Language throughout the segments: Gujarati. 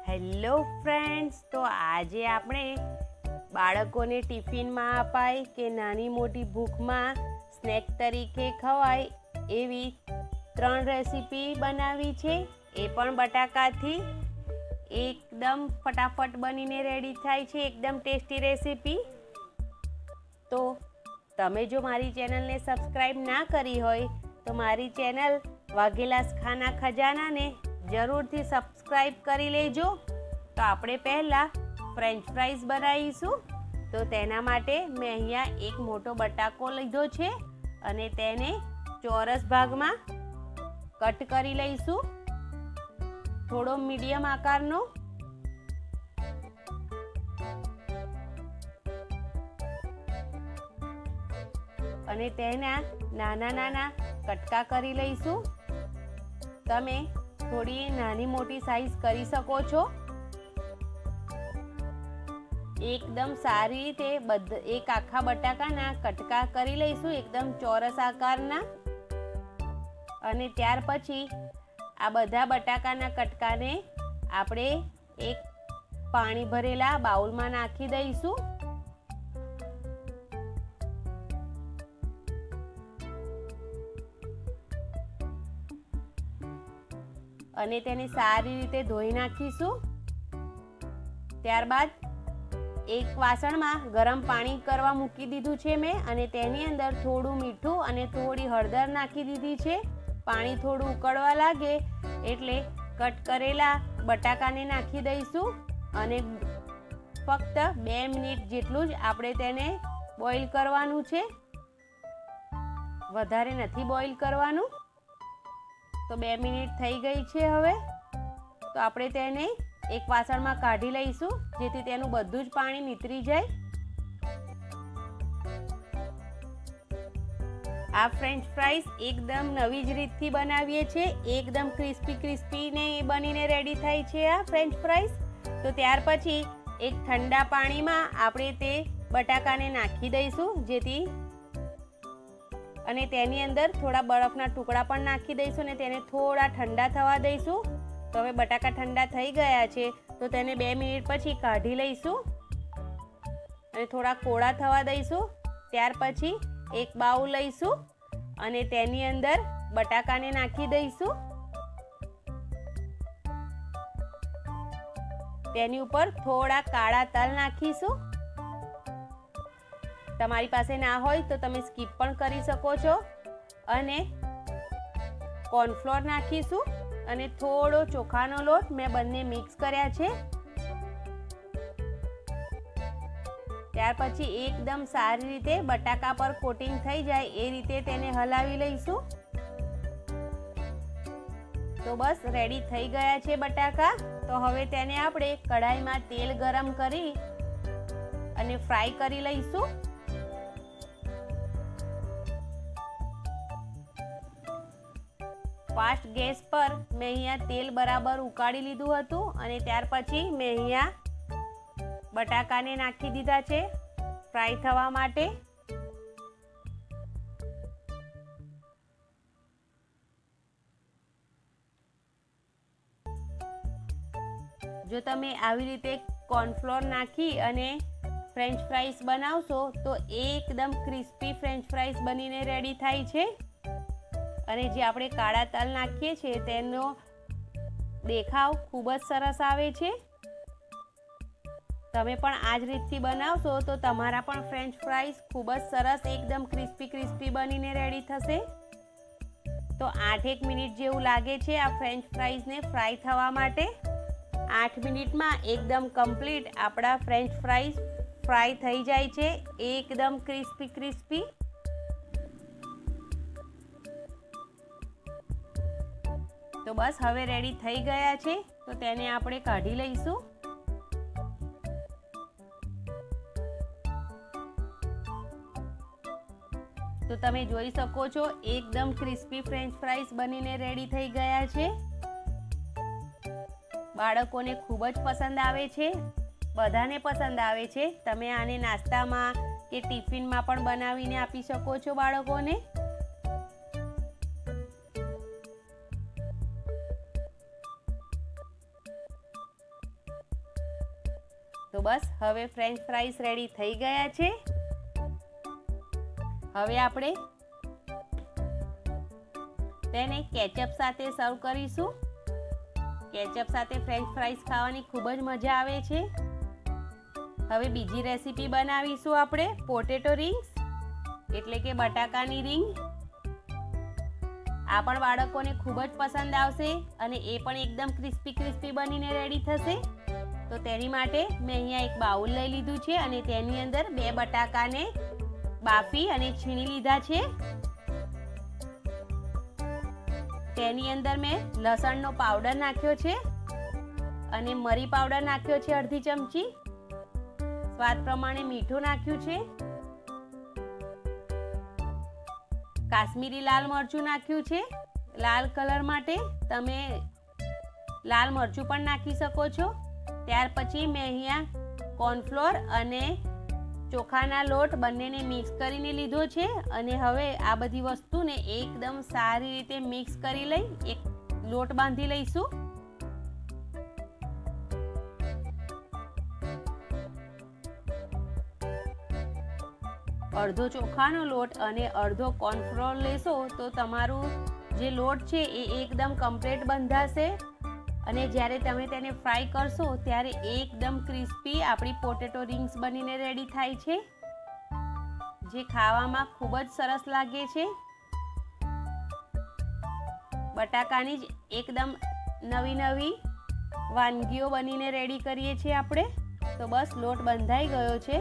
હેલો ફ્રેન્ડ્સ, તો આજે આપણે બાળકોને ટિફિનમાં અપાય કે નાની મોટી ભૂખમાં સ્નેક તરીકે ખવાય એવી 3 રેસીપી બનાવી છે. એ પણ બટાકાથી એકદમ ફટાફટ બનીને રેડી થાય છે, એકદમ ટેસ્ટી રેસીપી. તો તમે જો મારી ચેનલને સબસ્ક્રાઈબ ના કરી હોય તો મારી ચેનલ વાઘેલાસ ખાના ખજાનાને જરૂરથી સબસ્ક્રાઈબ કરી લેજો. તો આપણે પહેલાં ફ્રેન્ચ ફ્રાઈઝ બનાવીશું. તો તેના માટે મેં અહીંયા એક મોટો બટાકો લીધો છે અને તેને ચોરસ ભાગમાં કટ કરી લઈશું, થોડો મીડિયમ આકારનો. અને તેના નાના નાના કટકા કરી લઈશું. તમે થોડી નાની મોટી સાઈઝ કરી શકો છો. એકદમ સારી રીતે એક આખા બટાકાના કટકા કરી લઈશું, એકદમ ચોરસ આકારના. અને ત્યાર પછી આ બધા બટાકાના કટકાને આપણે એક પાણી ભરેલા બાઉલમાં નાખી દઈશું. અને તેને સારી રીતે ધોઈ નાખીશું. ત્યારબાદ એક વાસણમાં ગરમ પાણી કરવા મૂકી દીધું છે મેં, અને તેની અંદર થોડું મીઠું અને થોડી હળદર નાખી દીધી છે. પાણી થોડું ઉકળવા લાગે એટલે કટ કરેલા બટાકાને નાખી દઈશું અને ફક્ત 2 મિનિટ જેટલું જ આપણે તેને બોઇલ કરવાનું છે, વધારે નથી બોઇલ કરવાનું. તો 2 મિનિટ થઈ ગઈ છે. હવે તો આપણે તેને એક વાસણમાં કાઢી લઈશું, જેથી તેનું બધું જ પાણી નીતરી જાય. આ ફ્રેન્ચ ફ્રાઈઝ એકદમ નવી જ રીતથી બનાવીએ છીએ, એકદમ ક્રિસ્પી ને બનીને રેડી થાય છે આ ફ્રેન્ચ ફ્રાઈઝ. તો ત્યાર પછી એક ઠંડા પાણીમાં આપણે તે બટાકાને નાખી દઈશું, જેથી અને તેની અંદર થોડા બરફના ટુકડા પણ નાખી દઈશું અને તેને થોડા ઠંડા થવા દઈશું. તો હવે બટાકા ઠંડા થઈ ગયા છે, તો તેને 2 મિનિટ પછી કાઢી લઈશું અને થોડા કોળા થવા દઈશું. ત્યાર પછી એક બાઉલ લઈશું અને તેની અંદર બટાકાને નાખી દઈશું. તેની ઉપર થોડા કાળા તલ નાખીશું. તમારી પાસે ના હોય તો તમે સ્કીપ પણ કરી શકો છો. અને કોર્નફ્લોર નાખીશું અને થોડો ચોખાનો લોટ, મેં બંને મિક્સ કર્યા છે. ત્યાર પછી એકદમ સારી રીતે બટાકા પર કોટિંગ થઈ જાય એ રીતે તેને હલાવી લઈશું. તો બસ રેડી થઈ ગયા છે બટાકા. તો હવે તેને આપણે કઢાઈમાં તેલ ગરમ કરી અને ફ્રાય કરી લઈશું. ફાસ્ટ ગેસ પર મેં અહીંયા તેલ બરાબર ઉકાળી લીધું હતું અને ત્યાર પછી મેં અહીંયા બટાકાને નાખી દીધા છે ફ્રાય થવા માટે. જો તમે આવી રીતે કોર્નફ્લોર નાખી અને ફ્રેન્ચ ફ્રાઈઝ બનાવશો તો એકદમ ક્રિસ્પી ફ્રેન્ચ ફ્રાઈઝ બનીને રેડી થાય છે. અને જે આપણે કાળા તલ નાખીએ છીએ તેનો દેખાવ ખૂબ જ સરસ આવે છે. તમે પણ આ જ રીતથી બનાવશો તો તમારા પણ ફ્રેન્ચ ફ્રાઈઝ ખૂબ જ સરસ એકદમ ક્રિસ્પી બનીને રેડી થશે. તો 8 મિનિટ જેવું લાગે છે આ ફ્રેન્ચ ફ્રાઈઝને ફ્રાય થવા માટે. 8 મિનિટમાં એકદમ કમ્પ્લીટ આપણા ફ્રેન્ચ ફ્રાઈઝ ફ્રાય થઈ જાય છે, એકદમ ક્રિસ્પી. તો બસ હવે રેડી થઈ ગયા છે, તો તેને આપણે કાઢી લઈશું. તો તમે જોઈ શકો છો એકદમ ક્રિસ્પી ફ્રેન્ચ ફ્રાઈઝ બનીને રેડી થઈ ગયા છે. બાળકોને ખૂબ જ પસંદ આવે છે, બધાને પસંદ આવે છે. તમે આને નાસ્તામાં કે ટિફિનમાં પણ બનાવીને આપી શકો છો બાળકોને. તો બસ હવે ફ્રેન્ચ ફ્રાઈસ રેડી થઈ ગયા છે. હવે આપણે તેને કેચઅપ સાથે સર્વ કરીશું. કેચઅપ સાથે ફ્રેન્ચ ફ્રાઈસ ખાવાની ખૂબ જ મજા આવે છે. હવે બીજી રેસીપી બનાવીશું આપણે પોટેટો રિંગ્સ એટલે કે બટાકાની રીંગ. આ પણ બાળકોને ખૂબ જ પસંદ આવશે અને એ પણ એકદમ ક્રિસ્પી બનીને રેડી થશે. તો તેની માટે મેં અહીંયા એક બાઉલ લઈ લીધું છે અને તેની અંદર 2 બટાકાને બાફી અને છીણી લીધા છે. તેની અંદર મેં લસણનો પાવડર નાખ્યો છે અને મરી પાવડર નાખ્યો છે અડધી ચમચી. સ્વાદ પ્રમાણે મીઠું નાખ્યું છે. કાશ્મીરી લાલ મરચું નાખ્યું છે. લાલ કલર માટે તમે લાલ મરચું પણ નાખી શકો છો. ત્યાર પછી મેં અહીંયા કોર્નફ્લોર અને ચોખાના લોટ બંનેને મિક્સ કરીને લીધો છે અને હવે આ બધી વસ્તુને એકદમ સારી રીતે મિક્સ કરી લઈ એક લોટ બાંધી લઈશું. અડધો ચોખાનો લોટ અને અડધો કોર્નફ્લોર લેશો તો તમારું જે લોટ છે એ એકદમ કમ્પ્લીટ બંધાશે અને જ્યારે તમે તેને ફ્રાય કરશો ત્યારે એકદમ ક્રિસ્પી આપણી પોટેટો રિંગ્સ બનીને રેડી થાય છે, જે ખાવામાં ખૂબ જ સરસ લાગે છે. બટાકાની જ એકદમ નવી વાનગીઓ બનીને રેડી કરીએ છીએ આપણે. તો બસ લોટ બંધાઈ ગયો છે.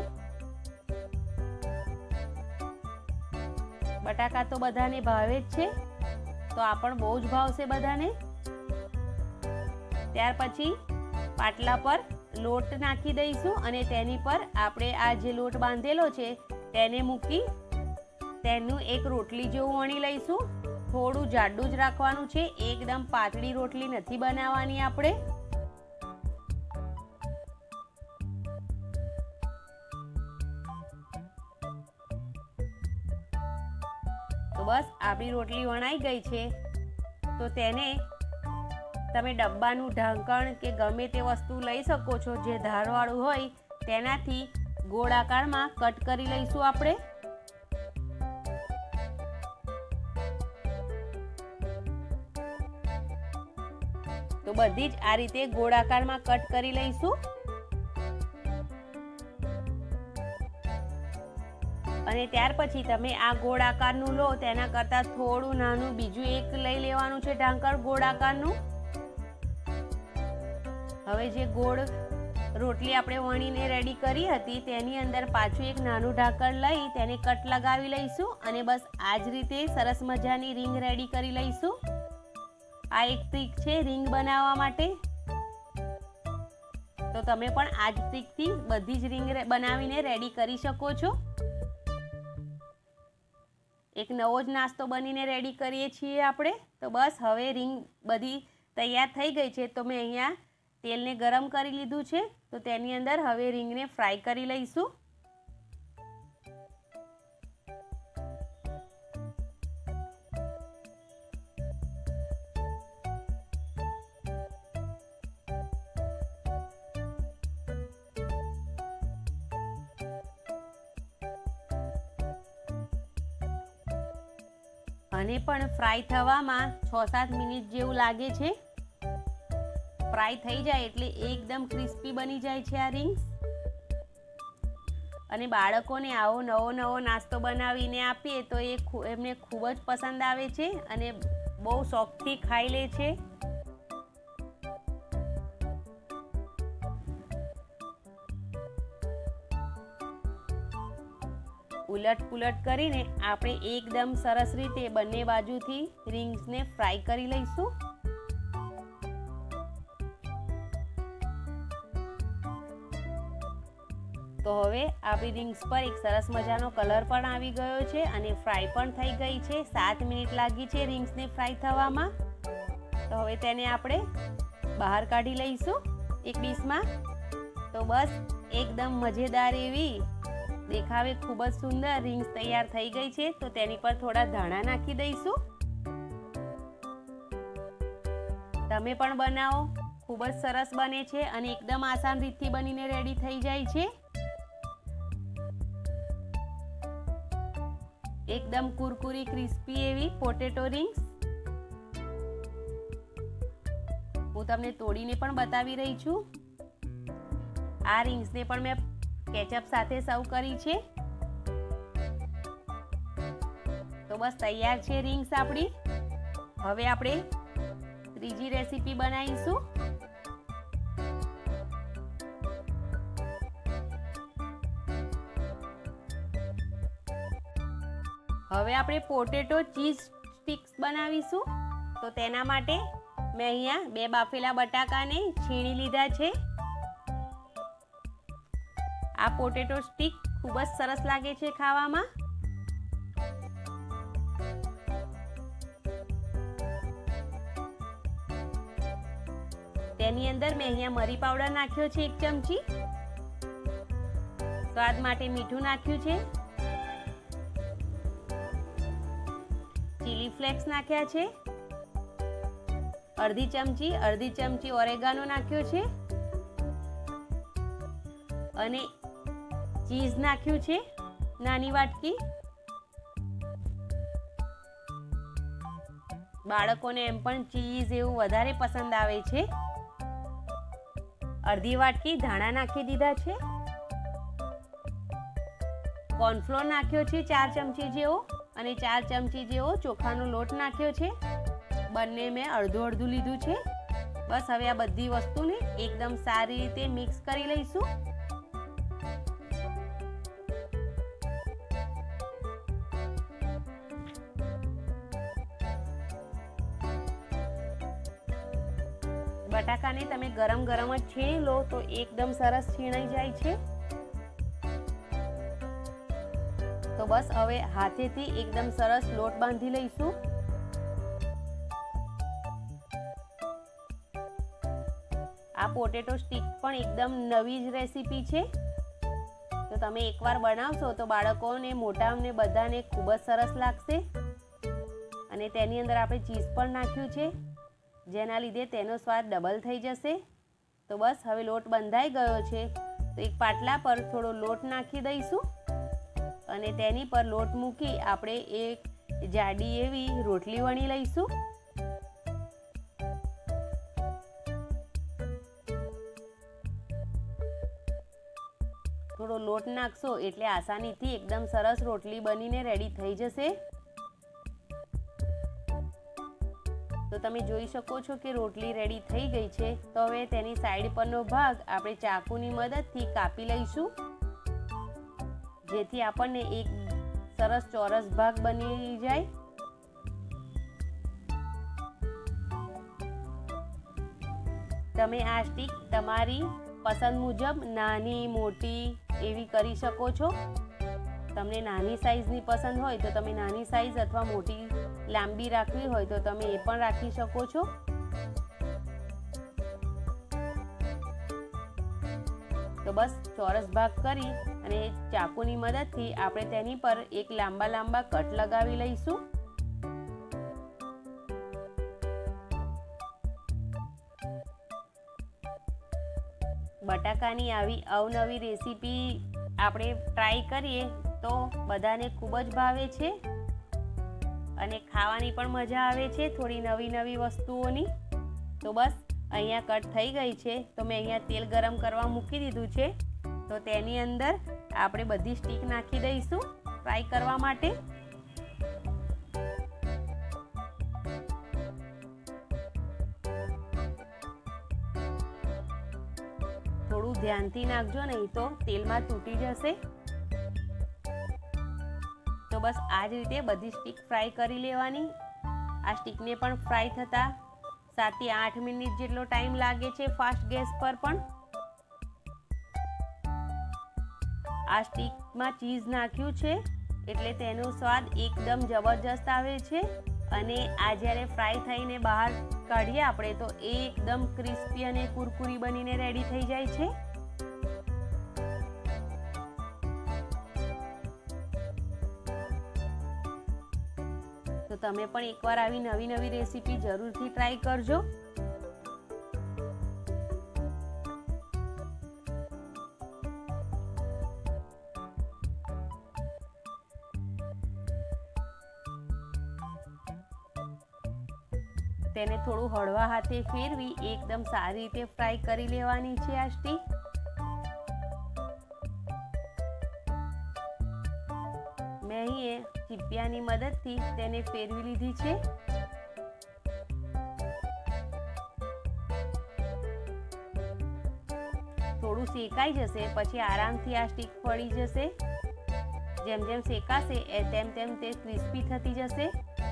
બટાકા તો બધાને ભાવે જ છે, તો આ પણ બહુ જ ભાવશે બધાને. ત્યાર પછી પાટલા પર લોટ નાખી દઈશું અને તેની પર આપણે આ જે લોટ બાંધેલો છે તેને મૂકી તેનું એક રોટલી જેવું વણી લઈશું. થોડું જાડું જ રાખવાનું છે, એકદમ પાતળી રોટલી નથી બનાવવાની આપણે. તો બસ આપણી રોટલી વણાઈ ગઈ છે. તો તેને તમે ડબ્બાનું ઢાંકણ કે ગમે તે વસ્તુ લઈ શકો છો જે ધારવાળું હોય તેનાથી ગોળાકારમાં કટ કરી લઈશું આપણે. તો બધી જ આ રીતે ગોળાકારમાં કટ કરી લઈશું. અને ત્યાર પછી તમે આ ગોળાકારનું લો તેના કરતાં થોડું નાનું બીજું એક લઈ લેવાનું છે ઢાંકણ ગોળાકારનું. હવે જે ગોળ રોટલી આપણે વણીને રેડી કરી હતી તેની અંદર પાછું એક નાનું ઢાંકણ લઈ તેને કટ લગાવી લઈશું અને બસ આ જ રીતે સરસ મજાની રીંગ રેડી કરી લઈશું. આ એક ટ્રીક છે રીંગ બનાવવા માટે. તો તમે પણ આ જ ટ્રીકથી બધી જ રીંગ બનાવીને રેડી કરી શકો છો. એક નવો જ નાસ્તો બનીને રેડી કરીએ છીએ આપણે. તો બસ હવે રીંગ બધી તૈયાર થઈ ગઈ છે. તો મેં અહીંયા તેલને ગરમ કરી લીધું છે. તો તેની અંદર હવે રીંગને ફ્રાય કરી લઈશું. અને પણ ફ્રાય થવામાં 6-7 મિનિટ જેવું લાગે છે. ફ્રાય થઈ જાય એટલે એકદમ ક્રિસ્પી બની જાય છે આ રીંગ્સ. અને બાળકોને આવો નવો નાસ્તો બનાવીને આપીએ તો એમને ખૂબ જ પસંદ આવે છે અને બહુ શોખથી ખાઈ લે છે. ઉલટ પુલટ કરીને આપણે એકદમ સરસ રીતે બંને બાજુથી રીંગ્સને ફ્રાય કરી લઈશું. તો હવે આપણી રીંગ્સ પર એક સરસ મજાનો કલર પણ આવી ગયો છે અને ફ્રાય પણ થઈ ગઈ છે. 7 મિનિટ લાગી છે રીંગ્સને ફ્રાય થવામાં. તો હવે તેને આપણે બહાર કાઢી લઈશું એક ડીશમાં. તો બસ એકદમ મજેદાર એવી દેખાવે ખૂબ જ સુંદર રીંગ્સ તૈયાર થઈ ગઈ છે. તો તેની પર થોડા ધાણા નાખી દઈશું. તમે પણ બનાવો, ખૂબ જ સરસ બને છે અને એકદમ આસાન રીતથી બનીને રેડી થઈ જાય છે। એકદમ કુરકુરી ક્રિસ્પી એવી પોટેટો રિંગ્સ હું તમને તોડીને પણ બતાવી રહી છું। આ રિંગ્સને પણ મેં કેચઅપ સાથે સર્વ કરી છે। તો બસ તૈયાર છે રિંગ્સ આપણી। હવે આપણે ત્રીજી રેસીપી બનાવીશું। હવે આપણે પોટેટો ચીઝ સ્ટિક્સ બનાવીશું। તો તેના માટે મેં અહીંયા 2 બાફેલા બટાકાને છીણી લીધા છે। આ પોટેટો સ્ટિક ખૂબ જ સરસ લાગે છે ખાવામાં। તેની અંદર મેં અહીંયા મરી પાવડર નાખ્યો છે 1 ચમચી, સ્વાદ માટે મીઠું નાખ્યું છે, ચીલી ફ્લેક્સ નાખ્યા છે, અડધી ચમચી ઓરેગાનો નાખ્યો છે અને ચીઝ નાખ્યું છે નાની વાટકી। બાળકોને એમ પણ ચીઝ એવું વધારે પસંદ આવે છે। અડધી વાટકી ધાણા નાખી દીધા છે, કોર્નફ્લોર નાખ્યો છે 4 ચમચી જેવો અને 4 ચમચી જેવો ચોખાનો લોટ નાખ્યો છે। બંને મેં અડધું લીધું છે। બસ હવે આ બધી વસ્તુને એકદમ સારી રીતે મિક્સ કરી લઈશું। બટાકાને તમે ગરમ જ છીણી લો તો એકદમ સરસ છીણાઈ જાય છે। તો બસ હવે હાથેથી એકદમ સરસ લોટ બાંધી લઈશું। આ પોટેટો સ્ટિક પણ એકદમ નવી જ રેસીપી છે। તો તમે એકવાર બનાવશો તો બાળકોને મોટાને બધાને ખૂબ જ સરસ લાગશે। અને તેની અંદર આપણે ચીઝ પણ નાખ્યું છે જેના લીધે તેનો સ્વાદ ડબલ થઈ જશે। તો બસ હવે લોટ બંધાઈ ગયો છે તો એક પાટલા પર થોડો લોટ નાખી દઈશું અને તેની પર લોટ મૂકી આપણે એક જાડી એવી રોટલી વણી લઈશું। થોડો લોટ નાખશો એટલે આસાનીથી એકદમ સરસ રોટલી બનીને રેડી થઈ જશે। તો તમે જોઈ શકો છો કે રોટલી રેડી થઈ ગઈ છે। તો હવે તેની સાઈડ પરનો ભાગ આપણે ચાકુની મદદથી કાપી લઈશું જેથી આપણને એક સરસ ચોરસ ભાગ બની જાય। તમે આ સ્ટિક તમારી પસંદ મુજબ નાની મોટી એવી કરી શકો છો। તમને નાની સાઈઝની પસંદ હોય તો તમે નાની સાઈઝ અથવા મોટી લાંબી રાખવી હોય તો તમે એ પણ રાખી શકો છો। તો બસ ચોરસ ભાગ કરી અને ચાકુની મદદથી આપણે તેની પર એક લાંબા કટ લગાવી લઈશું। બટાકાની આવી અવનવી રેસીપી આપણે ટ્રાય કરીએ તો બધાને ખૂબ જ ભાવે છે અને ખાવાની પણ મજા આવે છે થોડી નવી વસ્તુઓની। તો બસ અહીંયા કટ થઈ ગઈ છે તો મેં અહીંયા તેલ ગરમ કરવા મૂકી દીધું છે। તો તેની અંદર આપણે બધી સ્ટીક નાખી દઈશું ફ્રાય કરવા માટે। થોડું ધ્યાનથી નાખજો નહીં તો તેલમાં તૂટી જશે। તો બસ આ જ રીતે બધી સ્ટીક ફ્રાય કરી લેવાની। આ સ્ટીકને પણ ફ્રાય થતા 7 થી 8 મિનિટ જેટલો ટાઈમ લાગે છે ફાસ્ટ ગેસ પર પણ। આ સ્ટીકમાં ચીઝ નાખ્યું છે એટલે તેનો સ્વાદ એકદમ જબરજસ્ત આવે છે અને આ જ્યારે ફ્રાય થઈને બહાર કાઢીએ આપણે તો એ એકદમ ક્રિસ્પી અને કુરકુરી બનીને રેડી થઈ જાય છે। તો તમે પણ એકવાર આવી નવી રેસીપી જરૂરથી ટ્રાય કરજો। તેને થોડું હળવા હાથે ફેરવી એકદમ સારી રીતે ફ્રાય કરી લેવાની છે આ સ્ટીક. મેં અહીં ચીપિયાની મદદથી તેને ફેરવી લીધી છે. થોડું શેકાઈ જશે પછી આરામથી આ સ્ટીક ફળી જશે. જેમ જેમ શેકાશે તેમ તેમ તે ક્રિસ્પી થતી જશે.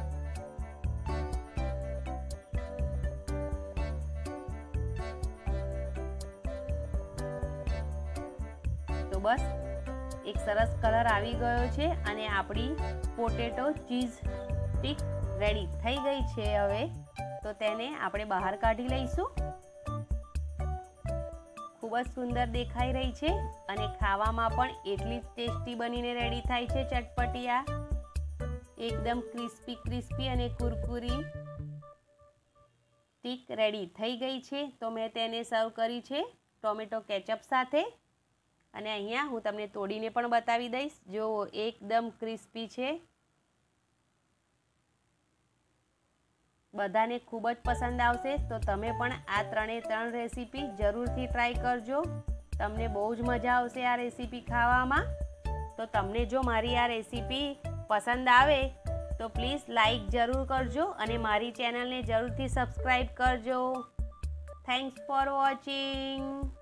તો બસ એક સરસ કલર આવી ગયો છે અને આપણી પોટેટો ચીઝ સ્ટીક રેડી થઈ ગઈ છે. હવે તો તેને આપણે બહાર કાઢી લઈશું. ખૂબ જ સુંદર દેખાઈ રહી છે અને ખાવામાં પણ એટલી જ ટેસ્ટી બનીને રેડી થાય છે. ચટપટી એકદમ ક્રિસ્પી અને કુરકુરી સ્ટીક રેડી થઈ ગઈ છે. તો મેં તેને સર્વ કરી છે ટોમેટો કેચઅપ સાથે. અને અહીંયા હું તમને તોડીને પણ બતાવી દઈશ. જો એકદમ ક્રિસ્પી છે. બધાને ખૂબ જ પસંદ આવશે. તો તમે પણ આ 3 રેસીપી જરૂરથી ટ્રાય કરજો. તમને બહુ જ મજા આવશે આ રેસીપી ખાવામાં. તો તમને જો મારી આ રેસીપી પસંદ આવે તો પ્લીઝ લાઈક જરૂર કરજો અને મારી ચેનલને જરૂરથી સબસ્ક્રાઈબ કરજો. Thanks for watching.